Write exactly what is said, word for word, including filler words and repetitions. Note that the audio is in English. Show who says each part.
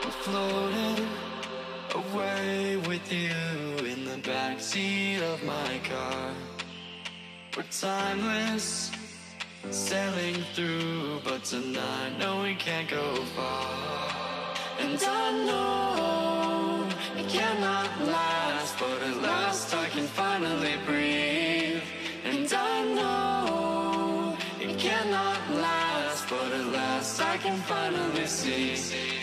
Speaker 1: floating away with you in the backseat of my car. We're timeless, sailing through, but tonight, no, we can't go far. And I know it cannot last, but at last I can finally breathe. And I know it cannot last, but at last I can finally see.